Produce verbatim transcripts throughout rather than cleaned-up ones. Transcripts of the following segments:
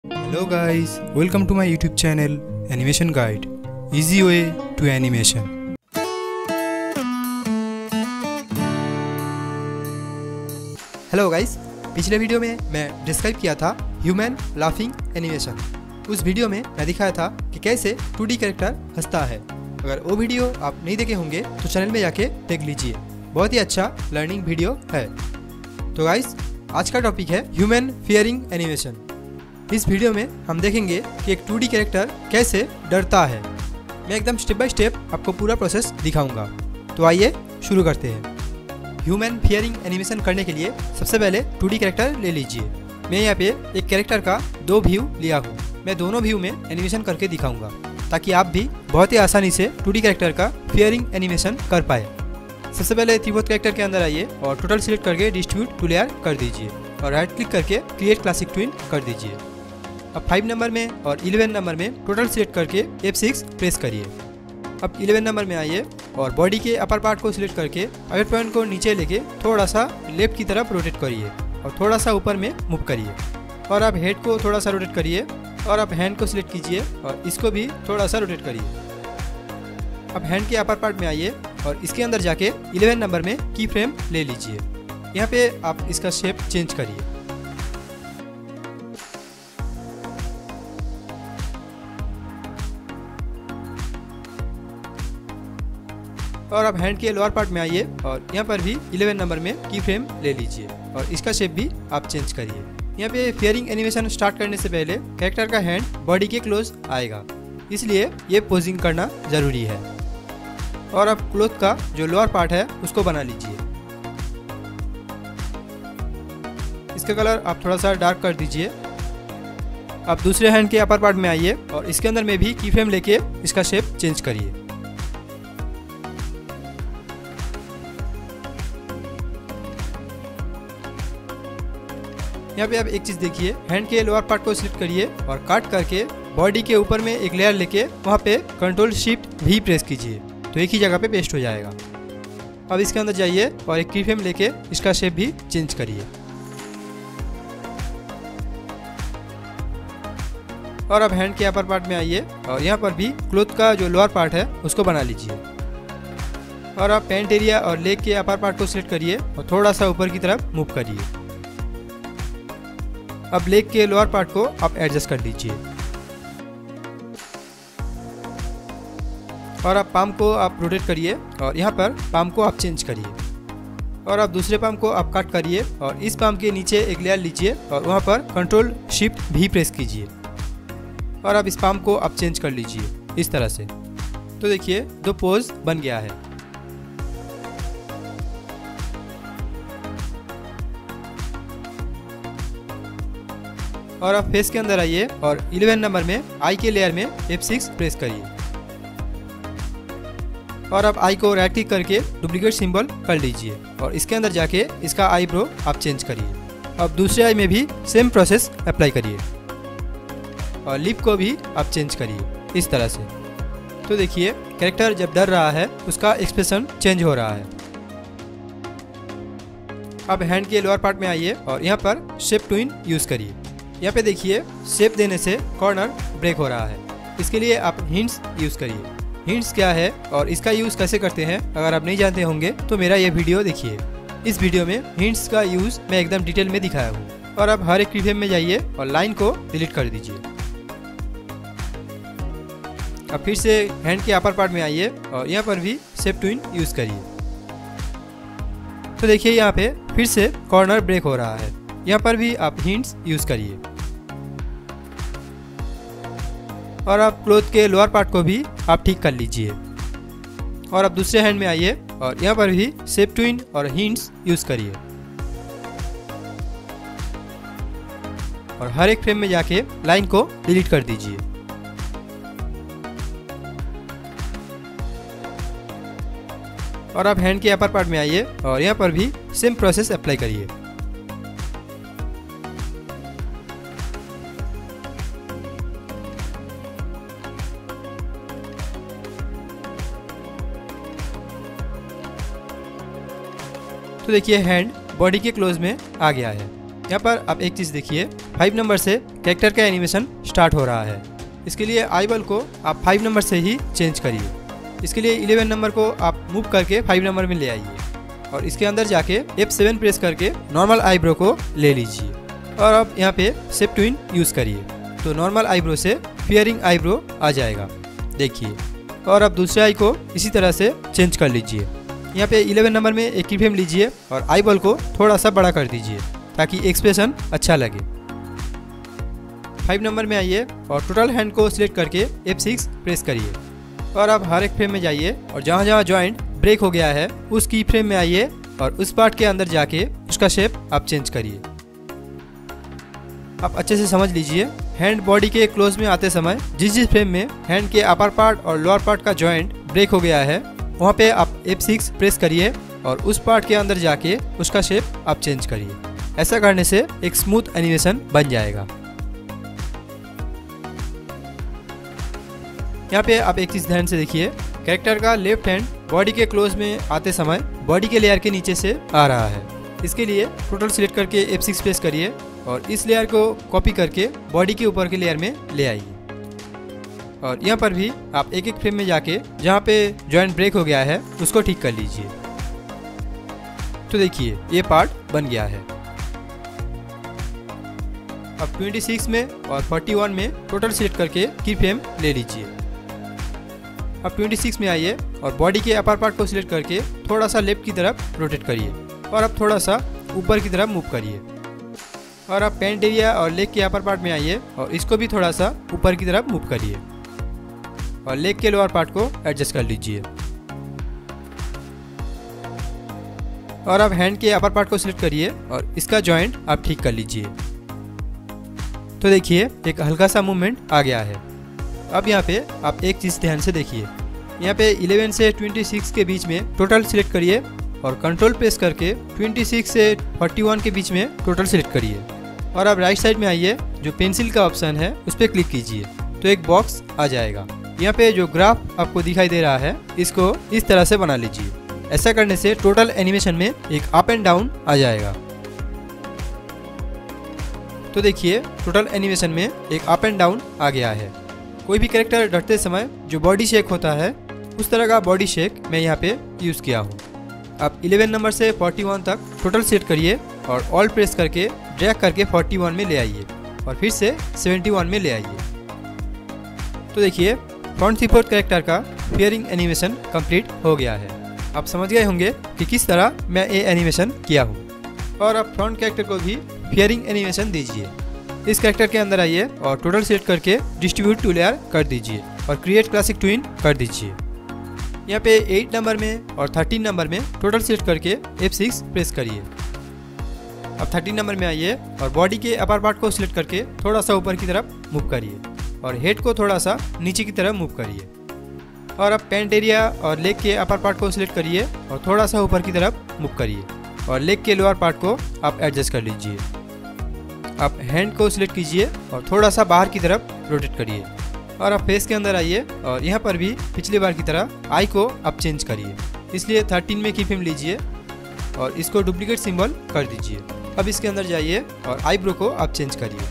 Hello guys, welcome to my YouTube channel Animation Guide, easy way to animation. Hello guys, पिछले video में मैं describe किया था human laughing animation. उस video में मैं दिखाया था कि कैसे टू डी कैरेक्टर हंसता है। अगर वो वीडियो आप नहीं देखे होंगे तो चैनल में जाके देख लीजिए, बहुत ही अच्छा लर्निंग वीडियो है। तो गाइस, आज का टॉपिक है ह्यूमन फियरिंग एनिमेशन। इस वीडियो में हम देखेंगे कि एक टू डी कैरेक्टर कैसे डरता है। मैं एकदम स्टेप बाय स्टेप आपको पूरा प्रोसेस दिखाऊंगा। तो आइए शुरू करते हैं। ह्यूमन फियरिंग एनिमेशन करने के लिए सबसे पहले टू डी कैरेक्टर ले लीजिए। मैं यहाँ पे एक कैरेक्टर का दो व्यू लिया हूँ। मैं दोनों व्यू में एनिमेशन करके दिखाऊंगा ताकि आप भी बहुत ही आसानी से टू डी कैरेक्टर का फियरिंग एनिमेशन कर पाए। सबसे पहले थ्री कैरेक्टर के अंदर आइए और टोटल सिलेक्ट करके डिस्ट्रीब्यूट टू लेयर कर दीजिए और राइट क्लिक करके क्रिएट क्लासिक ट्विन कर दीजिए। अब फाइव नंबर में और इलेवन नंबर में टोटल सिलेक्ट करके एफ सिक्स प्रेस करिए। अब इलेवन नंबर में आइए और बॉडी के अपर पार्ट को सिलेक्ट करके अगर पॉइंट को नीचे लेके थोड़ा सा लेफ्ट की तरफ रोटेट करिए और थोड़ा सा ऊपर में मूव करिए। और अब हेड को थोड़ा सा रोटेट करिए और अब हैंड को सिलेक्ट कीजिए और इसको भी थोड़ा सा रोटेट करिए। अब हैंड के अपर पार्ट में आइए और इसके अंदर जाके इलेवन नंबर में की फ्रेम ले लीजिए। यहाँ पे आप इसका शेप चेंज करिए। और अब हैंड के लोअर पार्ट में आइए और यहाँ पर भी इलेवन नंबर में की फ्रेम ले लीजिए और इसका शेप भी आप चेंज करिए। यहाँ पे फियरिंग एनिमेशन स्टार्ट करने से पहले कैरेक्टर का हैंड बॉडी के क्लोज आएगा, इसलिए ये पोजिंग करना जरूरी है। और अब क्लोथ का जो लोअर पार्ट है उसको बना लीजिए। इसका कलर आप थोड़ा सा डार्क कर दीजिए। अब दूसरे हैंड के अपर पार्ट में आइए और इसके अंदर में भी की फ्रेम लेके इसका शेप चेंज करिए। यहाँ पे आप एक चीज देखिए, हैंड के लोअर पार्ट को सिलेक्ट करिए और काट करके बॉडी के ऊपर में एक लेयर लेके वहाँ पे कंट्रोल शिफ्ट भी प्रेस कीजिए तो एक ही जगह पे पेस्ट हो जाएगा। अब इसके अंदर जाइए और एक की फ्रेम लेके इसका शेप भी चेंज करिए। और अब हैंड के अपर पार्ट में आइए और यहाँ पर भी क्लोथ का जो लोअर पार्ट है उसको बना लीजिए। और अब पैंट एरिया और लेग के अपर पार्ट को सिलेक्ट करिए और थोड़ा सा ऊपर की तरफ मूव करिए। अब लेग के लोअर पार्ट को आप एडजस्ट कर दीजिए। और अब पाम को आप रोटेट करिए और यहाँ पर पाम को आप चेंज करिए। और अब दूसरे पाम को आप कट करिए और इस पाम के नीचे एक लेयर लीजिए और वहाँ पर कंट्रोल शिफ्ट भी प्रेस कीजिए। और अब इस पाम को आप चेंज कर लीजिए इस तरह से। तो देखिए दो पोज बन गया है। और अब फेस के अंदर आइए और इलेवन नंबर में आई के लेयर में एफ सिक्स प्रेस करिए। और अब आई को राइट क्लिक करके डुप्लीकेट सिंबल कर लीजिए और इसके अंदर जाके इसका आईब्रो आप चेंज करिए। अब दूसरे आई में भी सेम प्रोसेस अप्लाई करिए और लिप को भी आप चेंज करिए इस तरह से। तो देखिए कैरेक्टर जब डर रहा है उसका एक्सप्रेशन चेंज हो रहा है। अब हैंड के लोअर पार्ट में आइए और यहाँ पर शेप ट्विन यूज करिए। यहाँ पे देखिए शेप देने से कॉर्नर ब्रेक हो रहा है, इसके लिए आप हिंट्स यूज करिए। हिंट्स क्या है और इसका यूज कैसे करते हैं अगर आप नहीं जानते होंगे तो मेरा ये वीडियो देखिए। इस वीडियो में हिंट्स का यूज मैं एकदम डिटेल में दिखाया हूँ। और अब हर एक फ्रेम में जाइए और लाइन को डिलीट कर दीजिए। अब फिर से हैंड के अपर पार्ट में आइए और यहाँ पर भी शेप ट्विन यूज करिए। तो देखिए यहाँ पे फिर से कॉर्नर ब्रेक हो रहा है, यहाँ पर भी आप हिंट्स यूज करिए। और अब क्लोथ के लोअर पार्ट को भी आप ठीक कर लीजिए। और अब दूसरे हैंड में आइए और यहाँ पर भी शेप ट्विन और हिंट्स यूज करिए। और हर एक फ्रेम में जाके लाइन को डिलीट कर दीजिए। और अब हैंड के अपर पार्ट में आइए और यहाँ पर भी सेम प्रोसेस अप्लाई करिए। तो देखिए हैंड बॉडी के क्लोज में आ गया है। यहाँ पर आप एक चीज़ देखिए, फाइव नंबर से कैरेक्टर का एनिमेशन स्टार्ट हो रहा है। इसके लिए आई बॉल को आप फाइव नंबर से ही चेंज करिए। इसके लिए इलेवन नंबर को आप मूव करके फाइव नंबर में ले आइए और इसके अंदर जाके एफ सेवन प्रेस करके नॉर्मल आईब्रो को ले लीजिए और अब यहाँ पे शेप ट्विन यूज़ करिए तो नॉर्मल आईब्रो से फियरिंग आईब्रो आ जाएगा, देखिए। और अब दूसरे आई को इसी तरह से चेंज कर लीजिए। यहाँ पे इलेवन नंबर में एक की फ्रेम लीजिए और आई बॉल को थोड़ा सा बड़ा कर दीजिए ताकि एक्सप्रेशन अच्छा लगे। फाइव नंबर में आइए और टोटल हैंड को सिलेक्ट करके एफ सिक्स प्रेस करिए और अब हर एक फ्रेम में जाइए और जहाँ जहाँ जॉइंट ब्रेक हो गया है उस की फ्रेम में आइए और उस पार्ट के अंदर जाके उसका शेप आप चेंज करिए। आप अच्छे से समझ लीजिए, हैंड बॉडी के क्लोज में आते समय जिस जिस फ्रेम में हैंड के अपर पार्ट और लोअर पार्ट का जॉइंट ब्रेक हो गया है वहाँ पे आप एफ सिक्स प्रेस करिए और उस पार्ट के अंदर जाके उसका शेप आप चेंज करिए। ऐसा करने से एक स्मूथ एनिमेशन बन जाएगा। यहाँ पे आप एक चीज ध्यान से देखिए, कैरेक्टर का लेफ्ट हैंड बॉडी के क्लोज में आते समय बॉडी के लेयर के नीचे से आ रहा है। इसके लिए टोटल सिलेक्ट करके एफ सिक्स प्रेस करिए और इस लेयर को कॉपी करके बॉडी के ऊपर के लेयर में ले आइए और यहाँ पर भी आप एक एक फ्रेम में जाके जहाँ पे जॉइंट ब्रेक हो गया है उसको ठीक कर लीजिए। तो देखिए ये पार्ट बन गया है। अब ट्वेंटी सिक्स में और फोर्टी वन में टोटल सिलेक्ट करके की फ्रेम ले लीजिए। अब ट्वेंटी सिक्स में आइए और बॉडी के अपर पार्ट को सिलेक्ट करके थोड़ा सा लेफ्ट की तरफ रोटेट करिए और अब थोड़ा सा ऊपर की तरफ मूव करिए और अब पैंट एरिया और लेग के अपर पार्ट में आइए और इसको भी थोड़ा सा ऊपर की तरफ मूव करिए और लेग के लोअर पार्ट को एडजस्ट कर लीजिए और अब हैंड के अपर पार्ट को सिलेक्ट करिए और इसका जॉइंट आप ठीक कर लीजिए। तो देखिए एक हल्का सा मूवमेंट आ गया है। अब यहाँ पे आप एक चीज़ ध्यान से देखिए, यहाँ पे इलेवन से ट्वेंटी सिक्स के बीच में टोटल सिलेक्ट करिए और कंट्रोल प्रेस करके ट्वेंटी सिक्स से फोर्टी वन के बीच में टोटल सिलेक्ट करिए और अब राइट साइड में आइए, जो पेंसिल का ऑप्शन है उस पर क्लिक कीजिए तो एक बॉक्स आ जाएगा। यहाँ पे जो ग्राफ आपको दिखाई दे रहा है इसको इस तरह से बना लीजिए। ऐसा करने से टोटल एनिमेशन में एक अप एंड डाउन आ जाएगा। तो देखिए टोटल एनिमेशन में एक अप एंड डाउन आ गया है। कोई भी कैरेक्टर डरते समय जो बॉडी शेक होता है उस तरह का बॉडी शेक मैं यहाँ पे यूज़ किया हूँ। आप इलेवन नंबर से फोर्टी वन तक टोटल सेट करिए और ऑल प्रेस करके ड्रैग करके फोर्टी वन में ले आइए और फिर से सेवेंटी वन में ले आइए। तो देखिए फ्रंट थ्री फोर्थ कैरेक्टर का फियरिंग एनिमेशन कंप्लीट हो गया है। आप समझ गए होंगे कि किस तरह मैं ये एनिमेशन किया हूँ। और अब फ्रंट कैरेक्टर को भी फियरिंग एनिमेशन दीजिए। इस कैरेक्टर के अंदर आइए और टोटल सेट करके डिस्ट्रीब्यूट टू लेयर कर दीजिए और क्रिएट क्लासिक ट्विन कर दीजिए। यहाँ पे एट नंबर में और थर्टीन नंबर में टोटल सेट करके एफ सिक्स प्रेस करिए। अब थर्टीन नंबर में आइए और बॉडी के अपर पार्ट को सिलेक्ट करके थोड़ा सा ऊपर की तरफ मूव करिए और हेड को थोड़ा सा नीचे की तरफ मूव करिए और अब पैंट एरिया और लेग के अपर पार्ट को सिलेक्ट करिए और थोड़ा सा ऊपर की तरफ मूव करिए और लेग के लोअर पार्ट को आप एडजस्ट कर लीजिए। आप हैंड को सिलेक्ट कीजिए और थोड़ा सा बाहर की तरफ रोटेट करिए और आप फेस के अंदर आइए और यहाँ पर भी पिछली बार की तरह आई को आप चेंज करिए। इसलिए थर्टीन में की फ्रेम लीजिए और इसको डुप्लीकेट सिंबल कर दीजिए। अब इसके अंदर जाइए और आईब्रो को आप चेंज करिए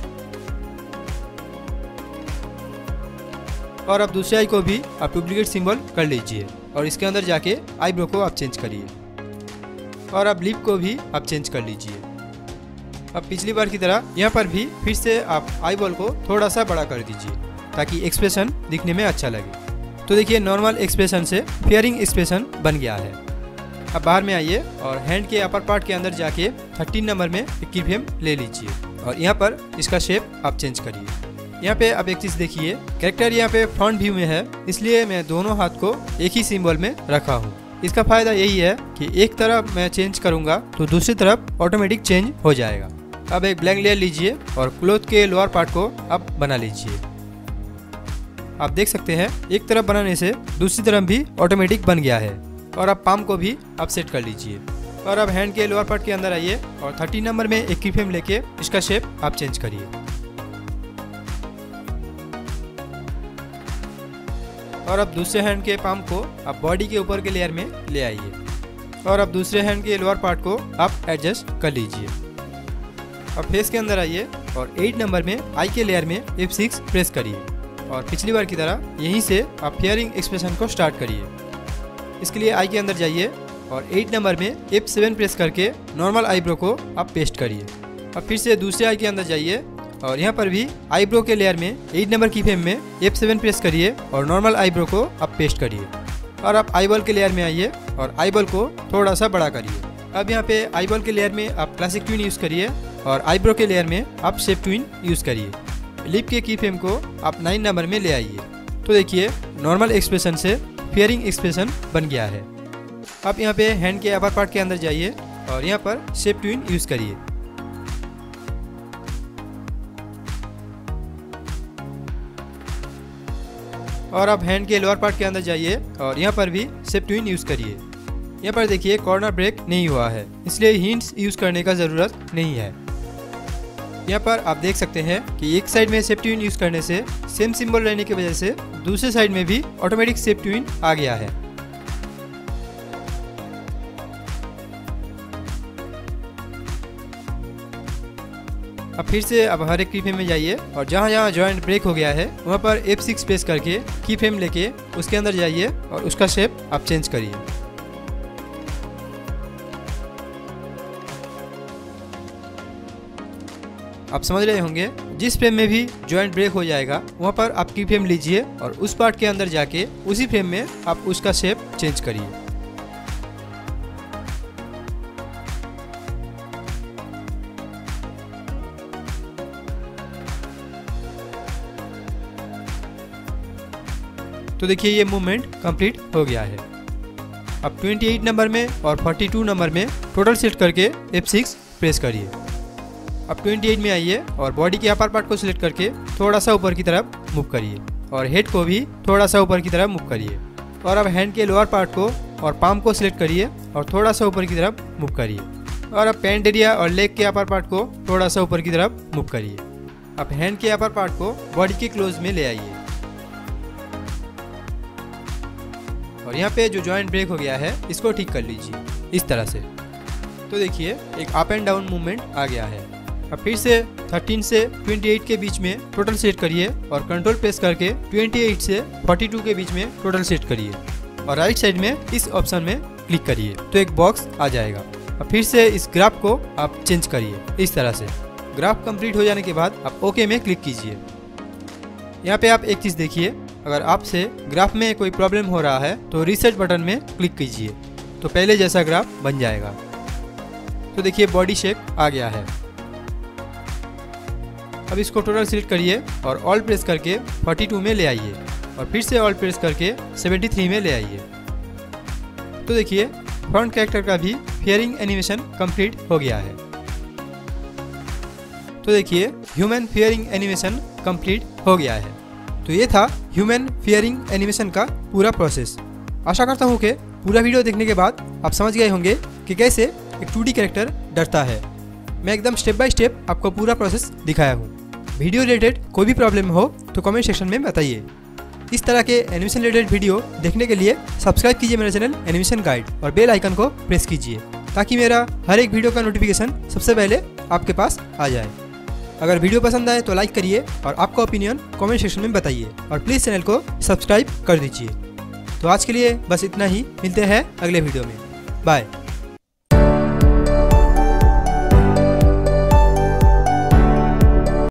और अब दूसरे आई को भी आप डुप्लीकेट सिंबल कर लीजिए और इसके अंदर जाके आईब्रो को आप चेंज करिए और अब लिप को भी आप चेंज कर लीजिए। अब पिछली बार की तरह यहाँ पर भी फिर से आप आई बॉल को थोड़ा सा बड़ा कर दीजिए ताकि एक्सप्रेशन दिखने में अच्छा लगे। तो देखिए नॉर्मल एक्सप्रेशन से फियरिंग एक्सप्रेशन बन गया है। अब बाहर में आइए और हैंड के अपर पार्ट के अंदर जाके थर्टीन नंबर में एक की फ्रेम ले लीजिए और यहाँ पर इसका शेप आप चेंज करिए। यहाँ पे अब एक चीज़ देखिए, कैरेक्टर यहाँ पे फ्रंट व्यू में है इसलिए मैं दोनों हाथ को एक ही सिंबल में रखा हूँ। इसका फायदा यही है कि एक तरफ मैं चेंज करूँगा तो दूसरी तरफ ऑटोमेटिक चेंज हो जाएगा। अब एक ब्लैंक लेयर लीजिए और क्लोथ के लोअर पार्ट को आप बना लीजिए। आप देख सकते हैं एक तरफ बनाने से दूसरी तरफ भी ऑटोमेटिक बन गया है। और अब पाम को भी आप सेट कर लीजिए और अब हैंड के लोअर पार्ट के अंदर आइए और थर्टी नंबर में एक की फ्रेम लेके इसका शेप आप चेंज करिए और अब दूसरे हैंड के पाम को आप बॉडी के ऊपर के लेयर में ले आइए और अब दूसरे हैंड के लोअर पार्ट को आप एडजस्ट कर लीजिए। अब फेस के अंदर आइए और एट नंबर में आई के लेयर में एफ सिक्स प्रेस करिए और पिछली बार की तरह यहीं से आप फेयरिंग एक्सप्रेशन को स्टार्ट करिए। इसके लिए आई के अंदर जाइए और एट नंबर में एफ सेवन प्रेस करके नॉर्मल आईब्रो को आप पेस्ट करिए। अब फिर से दूसरे आई के अंदर जाइए और यहाँ पर भी आईब्रो के लेयर में एट नंबर की फ्रेम में एफ सेवन प्रेस करिए और नॉर्मल आईब्रो को आप पेस्ट करिए। और आप आईबॉल के लेयर में आइए और आईबॉल को थोड़ा सा बड़ा करिए। अब यहाँ पे आईबॉल के लेयर में आप क्लासिक ट्विन यूज़ करिए और आईब्रो के लेयर में आप शेप ट्विन यूज़ करिए। लिप के की फ्रेम को आप नाइन नंबर में ले आइए। तो देखिए नॉर्मल एक्सप्रेशन से फेयरिंग एक्सप्रेशन बन गया है। अब यहाँ पे हैंड के अपर पार्ट के अंदर जाइए और यहाँ पर शेप ट्विन यूज़ करिए। और अब हैंड के लोअर पार्ट के अंदर जाइए और यहाँ पर भी शेप ट्विन यूज़ करिए। यहाँ पर देखिए कॉर्नर ब्रेक नहीं हुआ है, इसलिए हिंट्स यूज़ करने का ज़रूरत नहीं है। यहाँ पर आप देख सकते हैं कि एक साइड में शेप ट्विन यूज़ करने से सेम सिंबल रहने की वजह से दूसरे साइड में भी ऑटोमेटिक शेप ट्विन आ गया है। अब फिर से अब हर एक की फ्रेम में जाइए और जहाँ जहाँ जॉइंट ब्रेक हो गया है वहाँ पर एफ सिक्स प्रेस करके की फ्रेम लेके उसके अंदर जाइए और उसका शेप आप चेंज करिए। आप समझ रहे होंगे, जिस फ्रेम में भी जॉइंट ब्रेक हो जाएगा वहाँ पर आप की फ्रेम लीजिए और उस पार्ट के अंदर जाके उसी फ्रेम में आप उसका शेप चेंज करिए। तो देखिए ये मूवमेंट कंप्लीट हो गया है। अब अट्ठाईस नंबर में और बयालीस नंबर में टोटल सेलेक्ट करके एफ सिक्स प्रेस करिए। अब अट्ठाईस में आइए और बॉडी के अपर पार्ट को सिलेक्ट करके थोड़ा सा ऊपर की तरफ मूव करिए और हेड को भी थोड़ा सा ऊपर की तरफ मूव करिए। और अब हैंड के लोअर पार्ट को और पाम को सिलेक्ट करिए और थोड़ा सा ऊपर की तरफ मूव करिए। और अब पैंट एरिया और लेग के अपर पार्ट को थोड़ा सा ऊपर की तरफ मूव करिए। अब हैंड के अपर पार्ट को बॉडी के क्लोज में ले आइए और यहाँ पे जो जॉइंट ब्रेक हो गया है इसको ठीक कर लीजिए इस तरह से। तो देखिए एक अप एंड डाउन मूवमेंट आ गया है। अब फिर से तेरह से अट्ठाईस के बीच में टोटल सेट करिए और कंट्रोल प्रेस करके अट्ठाईस से बयालीस के बीच में टोटल सेट करिए और राइट साइड में इस ऑप्शन में क्लिक करिए तो एक बॉक्स आ जाएगा। अब फिर से इस ग्राफ को आप चेंज करिए इस तरह से। ग्राफ कंप्लीट हो जाने के बाद आप ओके में क्लिक कीजिए। यहाँ पे आप एक चीज़ देखिए, अगर आपसे ग्राफ में कोई प्रॉब्लम हो रहा है तो रीसेट बटन में क्लिक कीजिए तो पहले जैसा ग्राफ बन जाएगा। तो देखिए बॉडी शेप आ गया है। अब इसको टोटल सिलेक्ट करिए और ऑल प्रेस करके बयालीस में ले आइए और फिर से ऑल प्रेस करके तिहत्तर में ले आइए। तो देखिए फ्रंट कैरेक्टर का भी फेयरिंग एनिमेशन कंप्लीट हो गया है। तो देखिए ह्यूमन फेयरिंग एनिमेशन कंप्लीट हो गया है। तो ये था ह्यूमन फेयरिंग एनिमेशन का पूरा प्रोसेस। आशा करता हूँ कि पूरा वीडियो देखने के बाद आप समझ गए होंगे कि कैसे एक टू डी कैरेक्टर डरता है। मैं एकदम स्टेप बाय स्टेप आपको पूरा प्रोसेस दिखाया हूँ। वीडियो रिलेटेड कोई भी प्रॉब्लम हो तो कमेंट सेक्शन में बताइए। इस तरह के एनिमेशन रिलेटेड वीडियो देखने के लिए सब्सक्राइब कीजिए मेरा चैनल एनिमेशन गाइड और बेल आइकन को प्रेस कीजिए ताकि मेरा हर एक वीडियो का नोटिफिकेशन सबसे पहले आपके पास आ जाए। अगर वीडियो पसंद आए तो लाइक करिए और आपका ओपिनियन कमेंट सेक्शन में बताइए और प्लीज़ चैनल को सब्सक्राइब कर दीजिए। तो आज के लिए बस इतना ही, मिलते हैं अगले वीडियो में। बाय।